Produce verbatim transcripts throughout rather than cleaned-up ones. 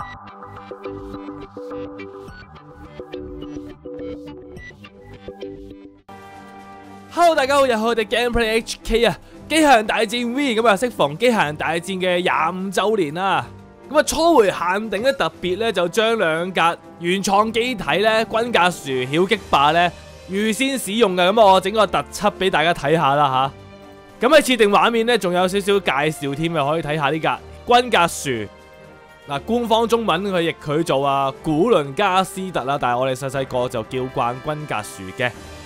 Hello， 大家好，又係我哋 Gameplay H K 啊！機械人大戰 V 咁啊，適逢機械人大戰嘅廿五周年啦。咁啊，初回限定咧特別咧就將兩架原創機體咧軍架樹曉擊霸咧預先使用嘅，咁啊我整個特輯俾大家睇下啦吓。咁喺設定畫面咧仲有少少介紹添啊，可以睇下呢架軍架樹。嗱，官方中文佢譯佢做啊古倫加斯特啦，但係我哋細細個就叫慣軍架樹嘅。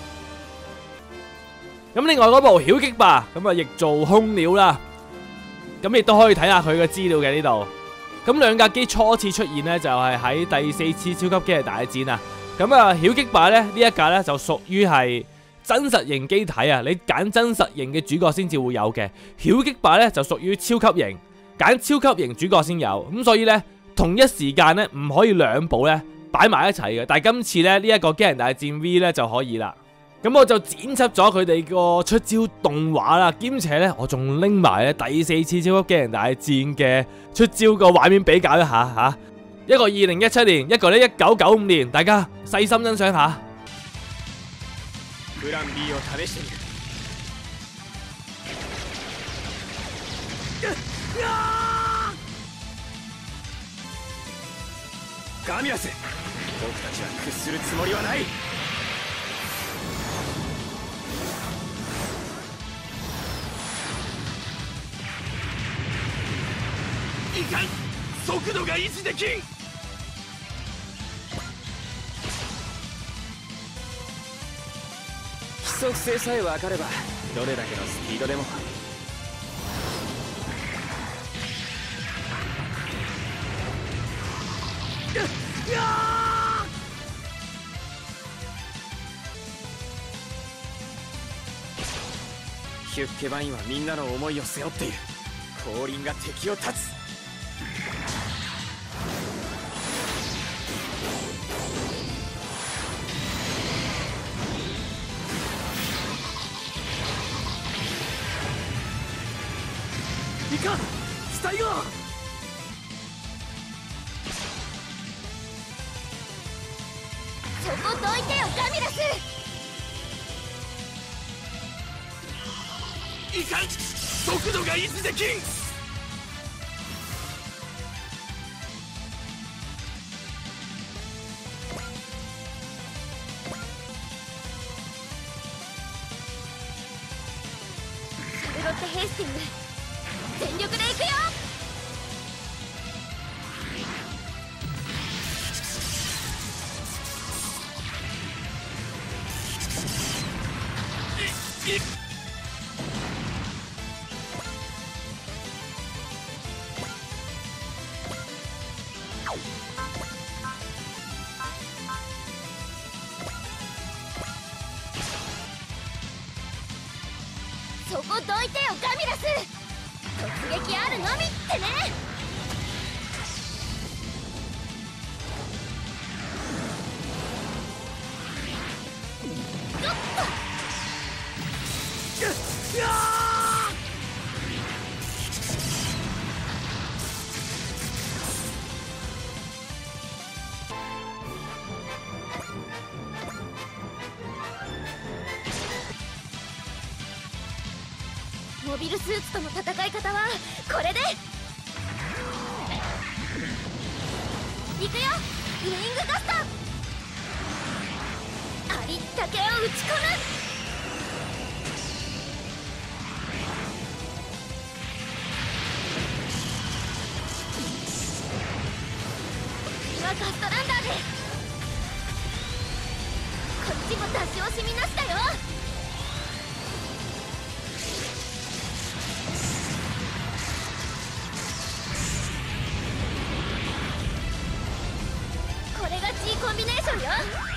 咁另外嗰部曉擊霸咁啊，亦做空鳥啦。咁亦都可以睇下佢嘅資料嘅呢度。咁兩架機初次出現呢，就係喺第四次超級機械大戰啊。咁啊，曉擊霸咧呢一架呢，就屬於係真實型機體啊，你揀真實型嘅主角先至會有嘅。曉擊霸呢，就屬於超級型，揀超級型主角先有。咁所以呢，同一時間呢，唔可以兩部呢擺埋一齊嘅。但係今次呢，呢、這、一個機械人大戰 V 呢，就可以啦。咁我就剪輯咗佢哋個出招動畫啦，兼且咧我仲拎埋咧第四次超級機械人大戰嘅出招個畫面比較一下吓，一個二零一七年，一個咧一九九五年，大家細心欣賞下。プラン B を試してみる。ガミラス、僕たちは屈するつもりはない。いかん、速度が維持できん。規則性さえ分かればどれだけのスピードでも。ヒュッケバインはみんなの思いを背負っている。降臨が敵を立つ。いかん、伝えよう。そこどいてよガミラス。いかん、速度が維持できん。シャルロッテ・ヘイスティング、全力で行くよ。いいそこどいてよガミラス。突撃あるのみってね。よっと。モビルスーツとの戦い方はこれで。行くよ、ウイングガスト。ありったけを打ち込む。次はガストランダーで。こっちも出し惜しみなしだよ。コンビネーションよ。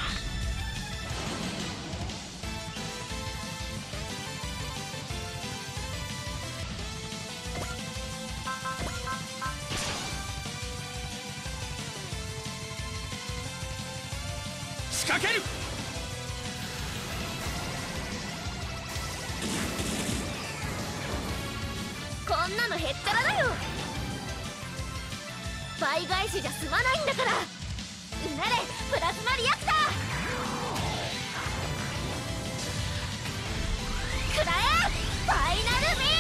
仕掛ける。こんなのへっちゃらだよ。バ倍返しじゃ済まないんだから。うなれプラズマリアクター、くらえファイナルビー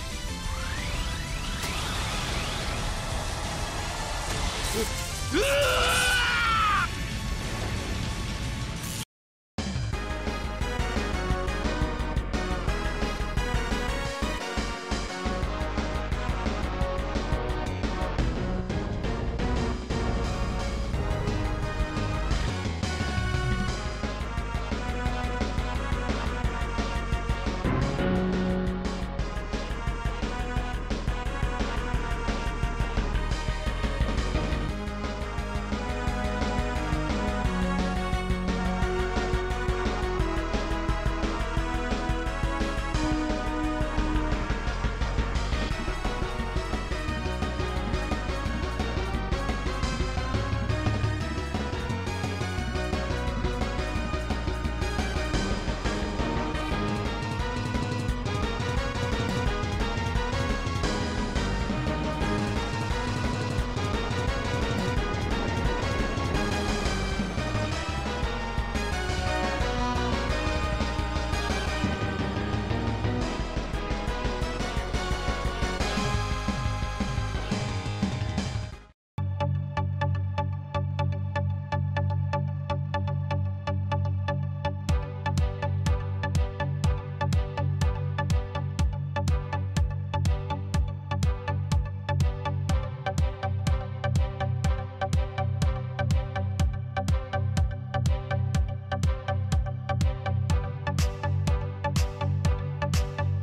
ム。うう